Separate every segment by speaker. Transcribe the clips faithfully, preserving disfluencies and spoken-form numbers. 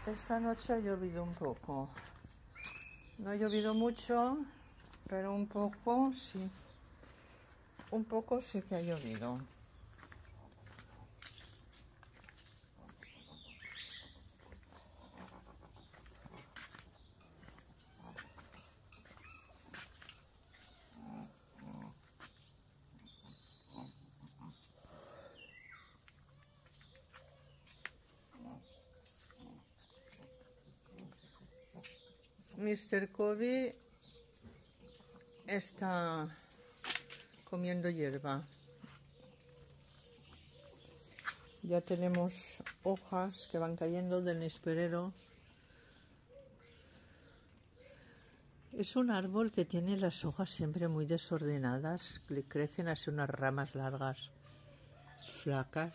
Speaker 1: Esta noche ha llovido un poco. No ha llovido mucho, pero un poco sí. Un poco sí que ha llovido. mister Kobe está comiendo hierba. Ya tenemos hojas que van cayendo del nesperero. Es un árbol que tiene las hojas siempre muy desordenadas, le crecen así unas ramas largas, flacas.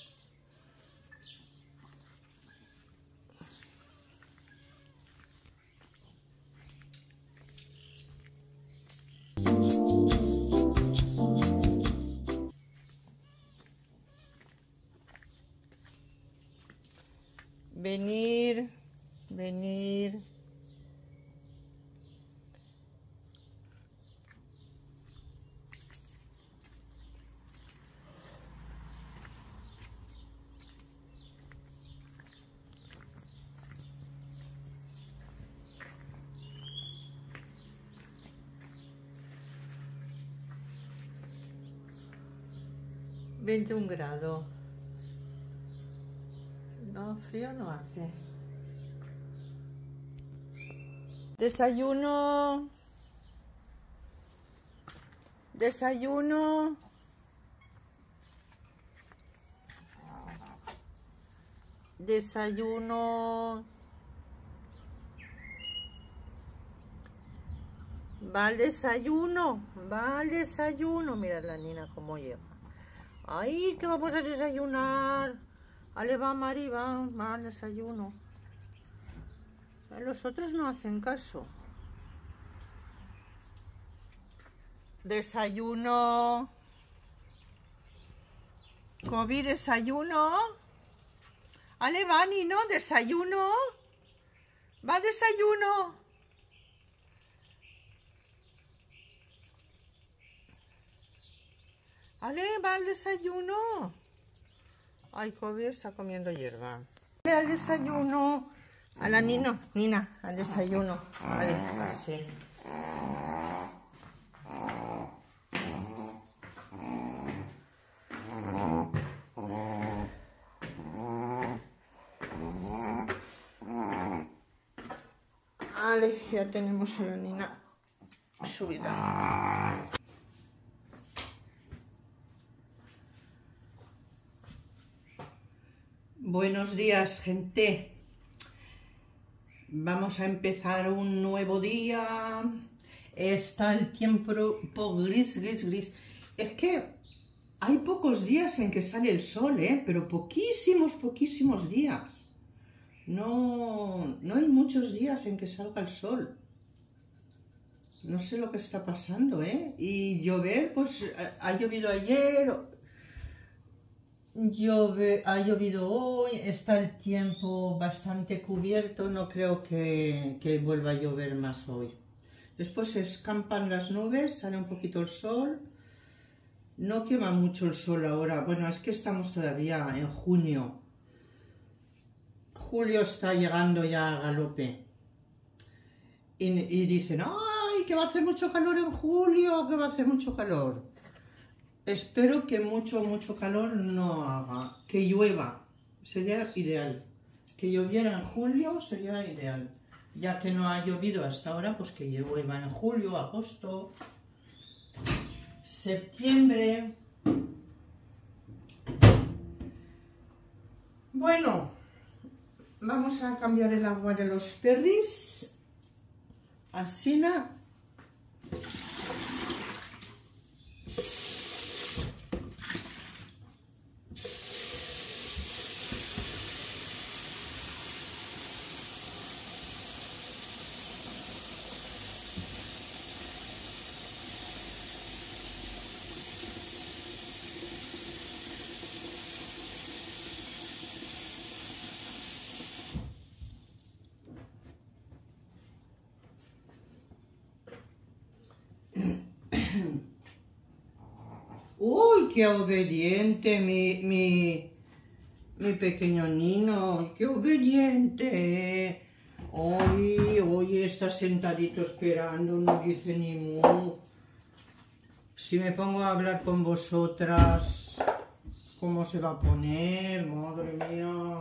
Speaker 1: Venir, venir. veintiún grados. No, frío no hace. Desayuno. Desayuno. Desayuno. Va al desayuno. Va al desayuno. Mira la niña cómo llega. Ay, que vamos a desayunar. Ale, va, Mari, va, va al desayuno. Los otros no hacen caso. Desayuno. Kobe, desayuno. Ale, va, Nino, desayuno. Va, desayuno. Ale, va al desayuno. Ay, Kobe está comiendo hierba. Ale, al desayuno. A la Nino, Nina, al desayuno. Vale, así. Vale, ya tenemos a la Nina subida. Buenos días, gente. Vamos a empezar un nuevo día. Está el tiempo gris, gris, gris. Es que hay pocos días en que sale el sol, ¿eh? Pero poquísimos, poquísimos días. No, no hay muchos días en que salga el sol. No sé lo que está pasando, ¿eh? Y llover, pues ha, ha llovido ayer. Llove, ha llovido hoy, está el tiempo bastante cubierto, no creo que, que vuelva a llover más hoy. Después se escampan las nubes, sale un poquito el sol, no quema mucho el sol ahora, bueno, es que estamos todavía en junio. Julio está llegando ya a galope. Y, y dicen, ¡ay, que va a hacer mucho calor en julio, que va a hacer mucho calor! Espero que mucho, mucho calor no haga, que llueva, sería ideal. Que lloviera en julio sería ideal. Ya que no ha llovido hasta ahora, pues que llueva en julio, agosto, septiembre. Bueno, vamos a cambiar el agua de los perris. Así na. Uy, qué obediente mi, mi, mi pequeño Nino, qué obediente. Hoy, hoy está sentadito esperando, no dice ni mu. Si me pongo a hablar con vosotras, ¿cómo se va a poner? Madre mía.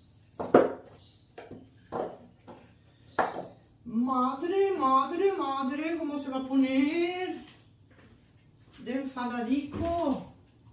Speaker 1: Madre, madre, madre, ¿cómo se va a poner? De enfadadico.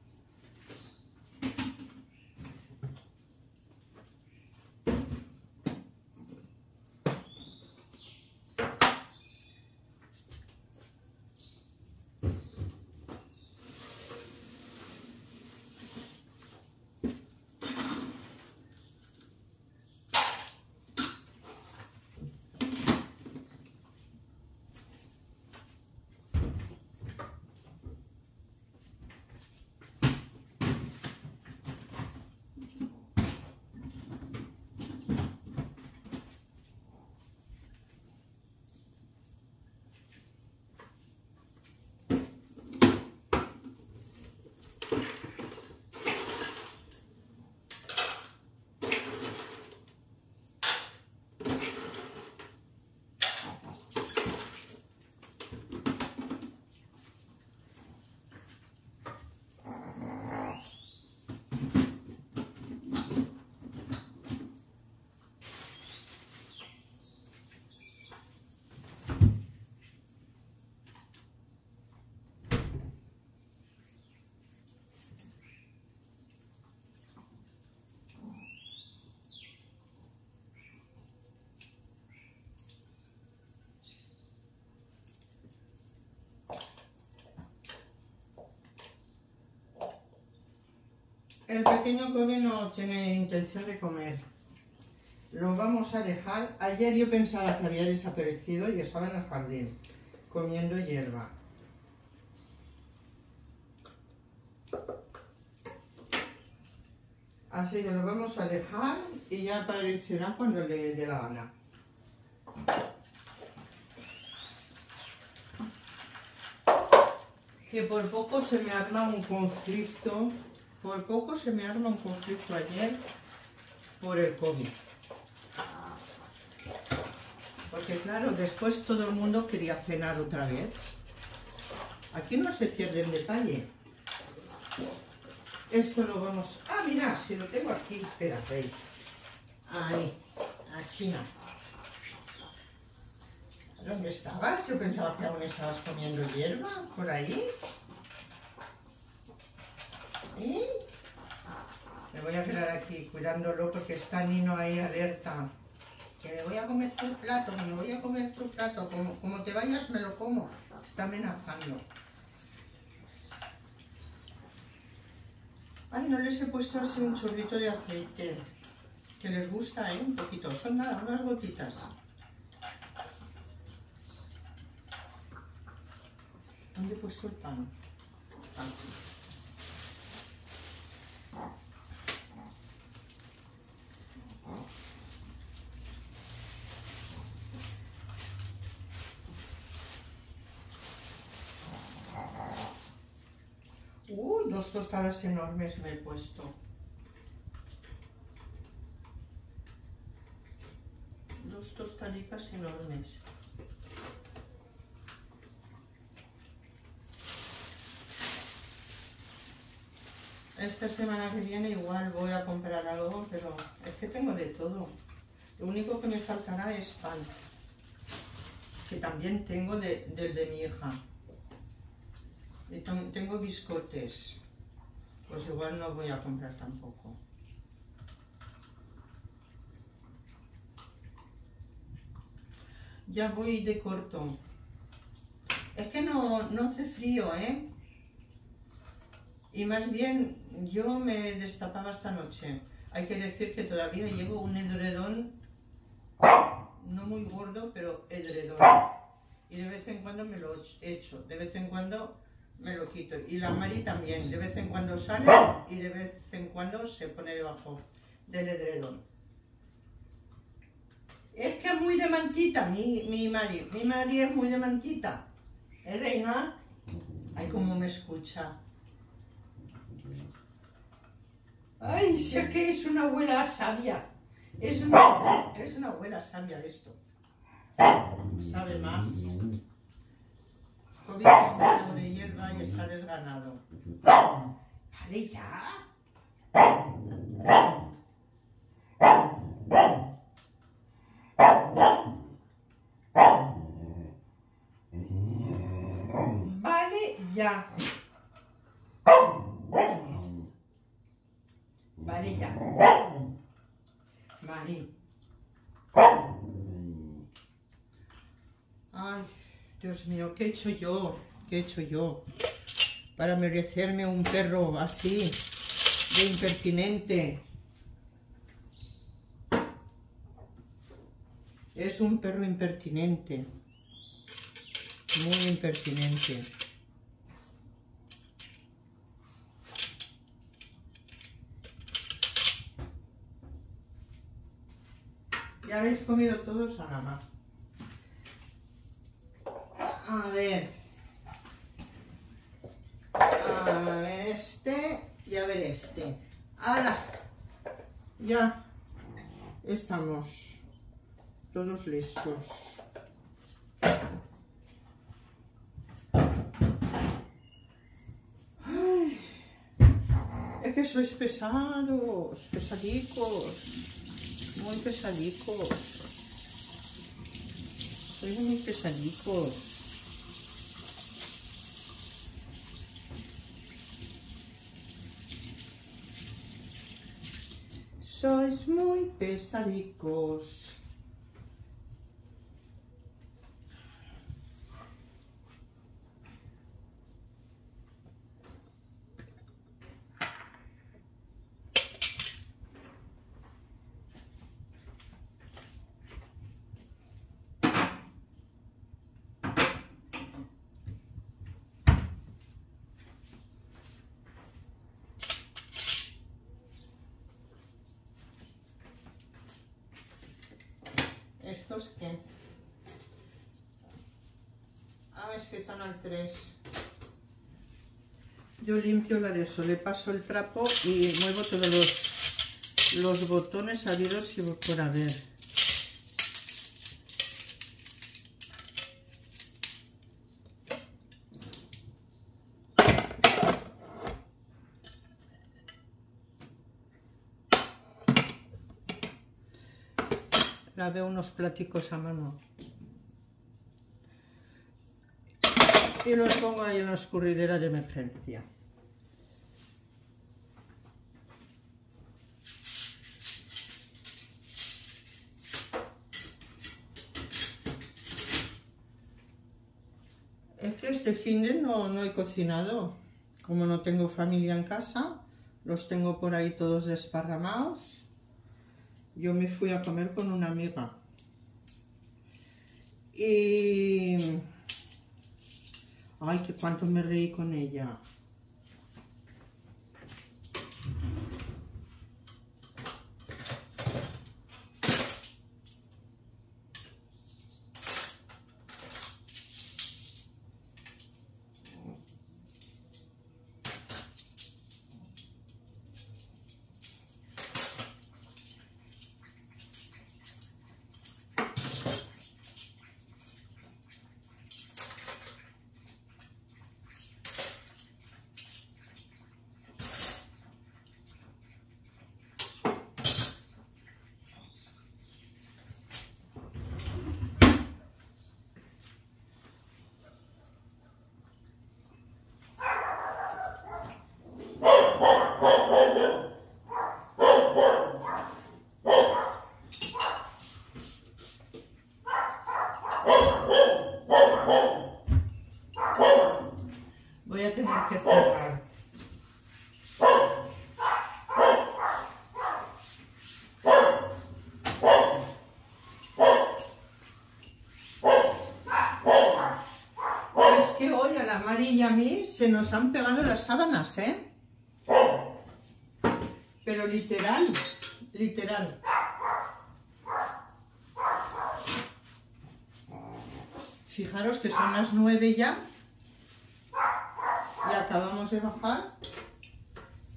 Speaker 1: El pequeño Kobe no tiene intención de comer. Lo vamos a dejar. Ayer yo pensaba que había desaparecido y estaba en el jardín, comiendo hierba. Así que lo vamos a dejar y ya aparecerá cuando le dé la gana. Que por poco se me arma un conflicto. Por poco se me arma un conflicto ayer por el COVID. Porque claro, después todo el mundo quería cenar otra vez. Aquí no se pierde en detalle. Esto lo vamos... Ah, mira, si lo tengo aquí, espérate. Ahí, así no. ¿Dónde estabas? Yo pensaba que aún estabas comiendo hierba, por ahí. ¿Eh? Me voy a quedar aquí cuidándolo porque está Nino ahí alerta. Que me voy a comer tu plato, que me voy a comer tu plato. Como, como te vayas me lo como. Está amenazando. Ay, no les he puesto así un chorrito de aceite. Que les gusta, ¿eh? Un poquito. Son nada, unas gotitas. ¿Dónde he puesto el pan? Aquí. Uh, dos tostadas enormes me he puesto. Dos tostaditas enormes. Esta semana que viene igual voy a comprar algo, pero es que tengo de todo. Lo único que me faltará es pan, que también tengo de, del de mi hija. Y tengo biscotes, pues igual no voy a comprar tampoco. Ya voy de corto. Es que no, no hace frío, ¿eh? Y más bien, yo me destapaba esta noche. Hay que decir que todavía llevo un edredón, no muy gordo, pero edredón. Y de vez en cuando me lo echo, de vez en cuando me lo quito. Y la Mari también, de vez en cuando sale y de vez en cuando se pone debajo del edredón. Es que es muy de mantita, mi, mi Mari. Mi Mari es muy de mantita. ¿Eh, reina? Ay, cómo me escucha. Ay, si es que es una abuela sabia. Es una, es una abuela sabia esto. Sabe más. Comiste un grano de hierba y está desganado. Vale, ya. Vale, ya. Vale, ya. Vale. Ay, Dios mío, ¿qué he hecho yo? ¿Qué he hecho yo? Para merecerme un perro así, de impertinente. Es un perro impertinente. Muy impertinente. Ya habéis comido todos a la más. A ver. A ver este y a ver este. ¡Hala! Ya estamos todos listos. Ay, es que sois pesados, pesadicos, muy pesadicos. Sois muy pesadicos. Sois muy pesadicos. ¿Estos qué? Ah, es que están al tres. Yo limpio la de eso, le paso el trapo y muevo todos los, los botones habidos y por haber. Lavé unos platicos a mano y los pongo ahí en la escurridera de emergencia. Es que este fin de no, no he cocinado. Como no tengo familia en casa, los tengo por ahí todos desparramados. Yo me fui a comer con una amiga. Y... ay, que cuánto me reí con ella. Voy a tener que cerrar. Es que hoy a la Mari y a mí se nos han pegado las sábanas, ¿eh? Pero literal, literal. Fijaros que son las nueve ya y acabamos de bajar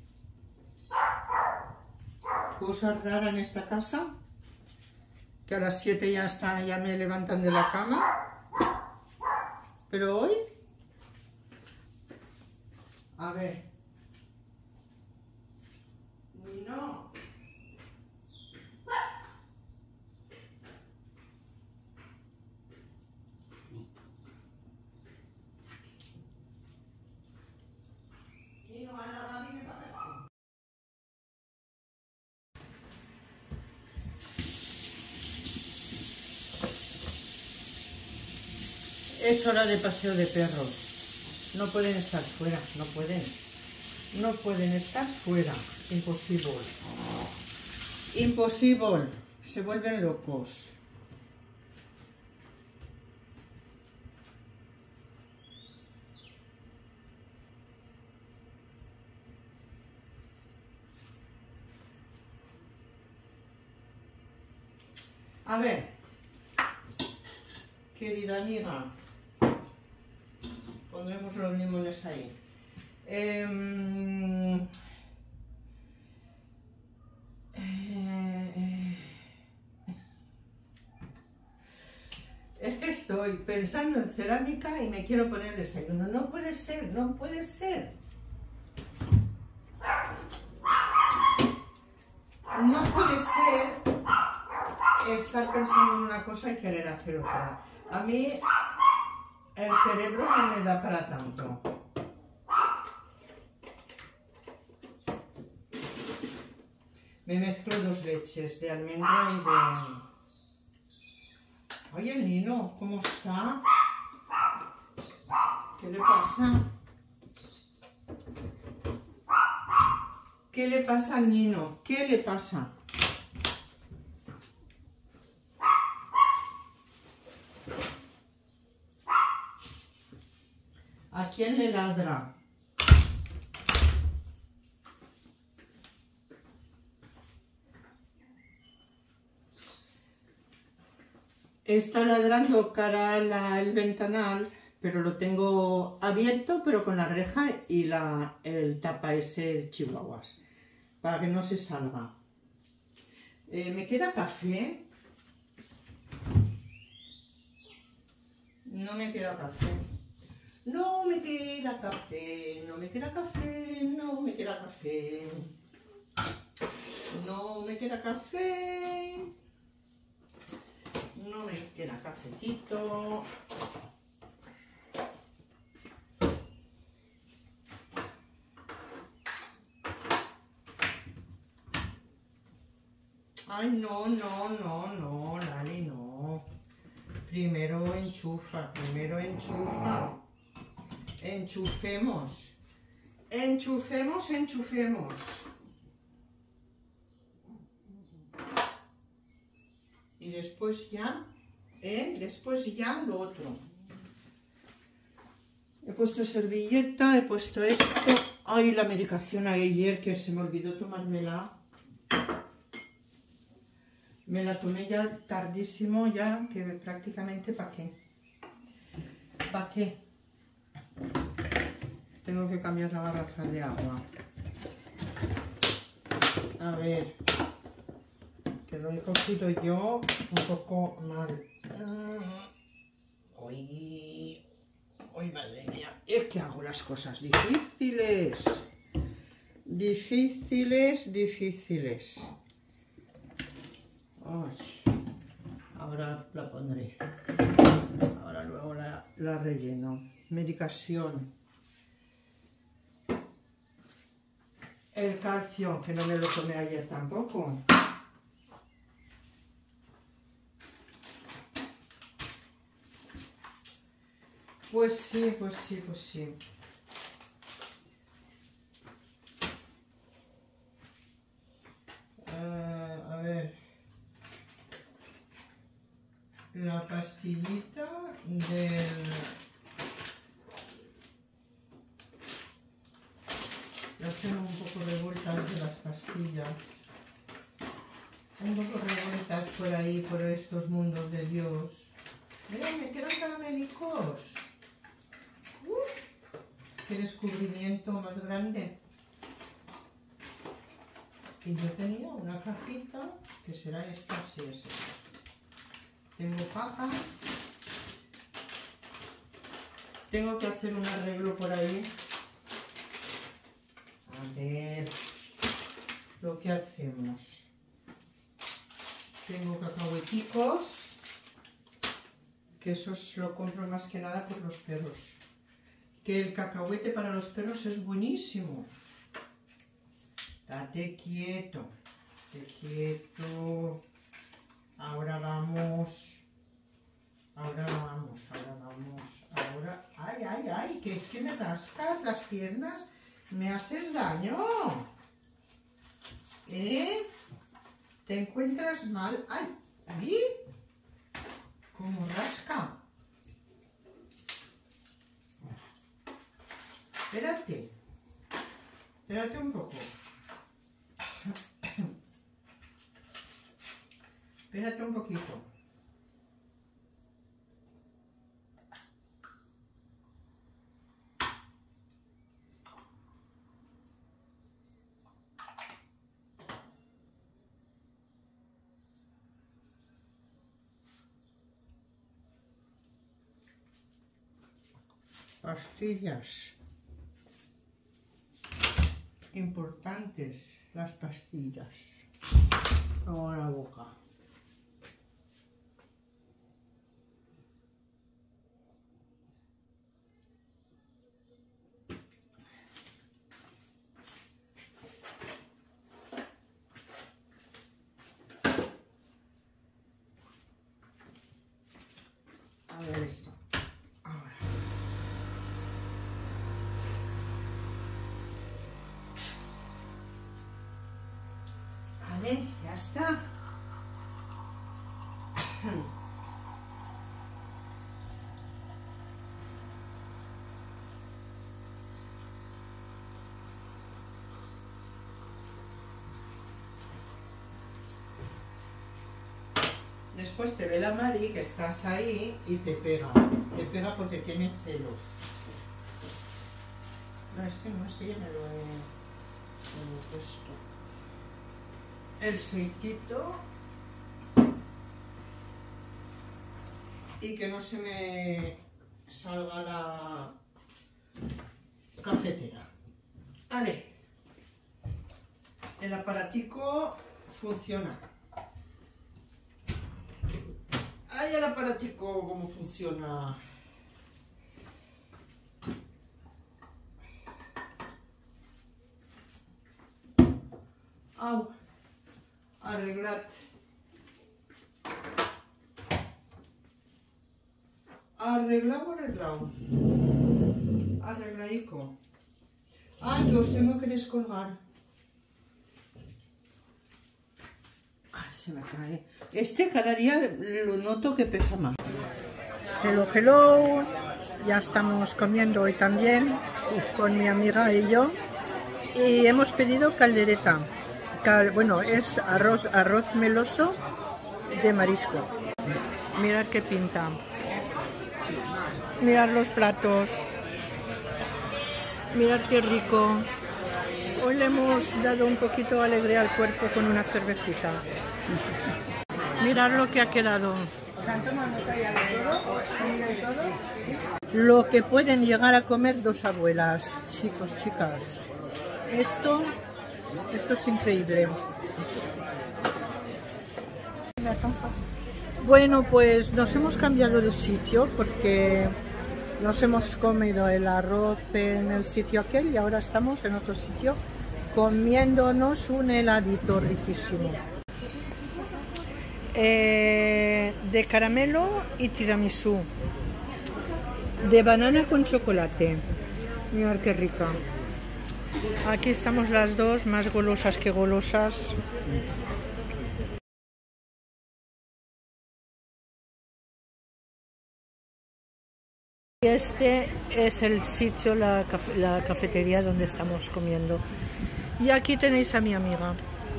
Speaker 1: cosa rara en esta casa, que a las siete ya está, ya me levantan de la cama, pero hoy, a ver, no, y no anda a mí me parece. Es hora de paseo de perros. No pueden estar fuera, no pueden. No pueden estar fuera. Imposible. Imposible. Se vuelven locos. A ver, querida amiga, pondremos los limones ahí. Eh, eh, es que estoy pensando en cerámica y me quiero poner el desayuno. No puede ser, no puede ser. No puede ser estar pensando en una cosa y querer hacer otra. A mí el cerebro no me da para tanto. Me mezclo dos leches, de almendra y de... Oye, el Nino, ¿cómo está? ¿Qué le pasa? ¿Qué le pasa al Nino? ¿Qué le pasa? ¿A quién le ladra? Está ladrando cara al ventanal, pero lo tengo abierto, pero con la reja y la, el tapa ese chihuahuas, para que no se salga. Eh, ¿Me queda café? No me queda café. No me queda café, no me queda café, no me queda café. No me queda café. No me queda cafecito. Ay, no, no, no, no, Lali, no. Primero enchufa, primero enchufa. Enchufemos. Enchufemos, enchufemos. Y después ya, ¿eh? Después ya lo otro. He puesto servilleta, he puesto esto. Ay, la medicación ayer que se me olvidó tomármela. Me la tomé ya tardísimo, ya que prácticamente ¿para qué? ¿Para qué? Tengo que cambiar la garrafa de agua. A ver, que lo he cogido yo un poco mal. Uy, uy, madre mía, es que hago las cosas difíciles. Difíciles, difíciles. Ay, ahora la pondré. Ahora luego la, la relleno. Medicación. El calcio, que no me lo tomé ayer tampoco. Pues sí, pues sí, pues sí. Uh, a ver. La pastillita del... Las tengo un poco revueltas de las pastillas. Un poco revueltas por ahí, por estos mundos de Dios. Mira, me quedan caramelicos. Uh, qué descubrimiento más grande. Y yo tenía una cajita que será esta, sí es esta. Tengo papas. Tengo que hacer un arreglo por ahí. A ver lo que hacemos. Tengo cacahueticos, que esos lo compro más que nada por los perros. Que el cacahuete para los perros es buenísimo. Date quieto, date quieto. Ahora vamos. Ahora vamos, ahora vamos. Ahora. ¡Ay, ay, ay! Que es que me rascas las piernas. Me haces daño. ¿Eh? ¿Te encuentras mal? ¡Ay! ¿Y? ¿Cómo rasca? Espérate. Espérate un poco. Espérate un poquito. Pastillas. Importantes las pastillas. Luego la boca. A ver esto. Ahora. Vale, ya está. Después te ve la Mari que estás ahí y te pega. Te pega porque tiene celos. No, este no, este ya me lo he, me lo he puesto. El aceitito. Y que no se me salga la cafetera. Vale. El aparatico funciona. Ay, el aparatico, cómo funciona. Au. Arreglad. Arreglado, arreglado. Arregladico. Ay, que os tengo que descolgar. Ay, se me cae. Este cada día lo noto que pesa más.
Speaker 2: Hello, hello. Ya estamos comiendo hoy también con mi amiga y yo. Y hemos pedido caldereta. Cal, bueno, es arroz, arroz meloso de marisco. Mirad qué pinta. Mirad los platos. Mirad qué rico. Hoy le hemos dado un poquito de alegría al cuerpo con una cervecita. Mirad lo que ha quedado. Lo que pueden llegar a comer dos abuelas, chicos, chicas. Esto, esto es increíble. Bueno, pues nos hemos cambiado de sitio porque nos hemos comido el arroz en el sitio aquel y ahora estamos en otro sitio comiéndonos un heladito riquísimo. Eh, de caramelo y tiramisú. De banana con chocolate. Mirad qué rica. Aquí estamos las dos, más golosas que golosas. Este es el sitio, la, caf la cafetería donde estamos comiendo. Y aquí tenéis a mi amiga.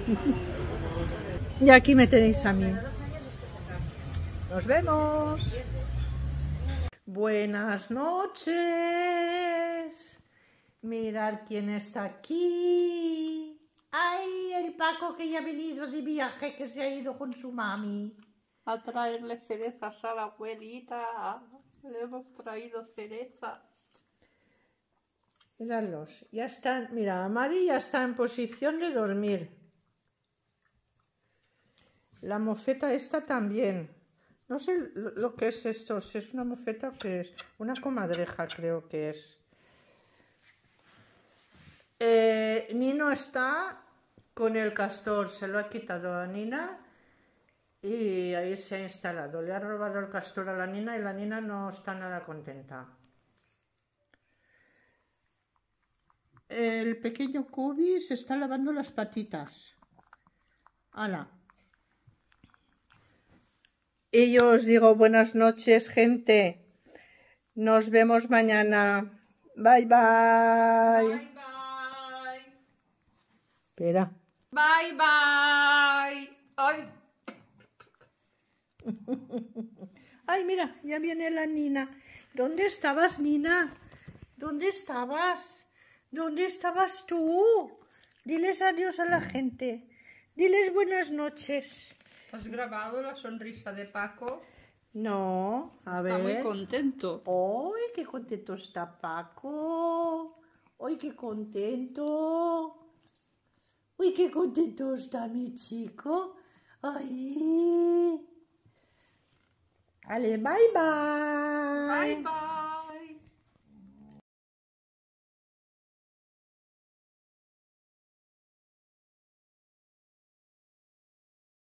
Speaker 2: Y aquí me tenéis a mí. Nos vemos. Buenas noches. Mirad quién está aquí. ¡Ay,
Speaker 1: el Paco que ya ha venido de viaje, que se ha ido con su mami?
Speaker 2: A traerle cerezas a la abuelita. Le hemos traído cerezas. Míralos, ya están, mira, Mari ya está en posición de dormir. La mofeta esta también. No sé lo, lo que es esto, si es una mofeta o qué es. Una comadreja creo que es. Eh, Nino está con el castor, se lo ha quitado a Nina y ahí se ha instalado. Le ha robado el castor a la Nina y la Nina no está nada contenta. El pequeño Kubi se está lavando las patitas. ¡Hala! Y yo os digo buenas noches, gente. Nos vemos mañana. Bye, bye.
Speaker 3: Bye, bye.
Speaker 2: Espera.
Speaker 3: Bye, bye. Ay.
Speaker 2: Ay, mira, ya viene la Nina. ¿Dónde estabas, Nina? ¿Dónde estabas? ¿Dónde estabas tú? Diles adiós a la gente. Diles buenas noches.
Speaker 3: ¿Has grabado la sonrisa de Paco?
Speaker 2: No, a ver.
Speaker 3: Está muy contento.
Speaker 2: ¡Ay, qué contento está Paco! ¡Ay, qué contento! ¡Uy, qué contento está mi chico! ¡Ay! Vale, bye bye.
Speaker 3: Bye, bye.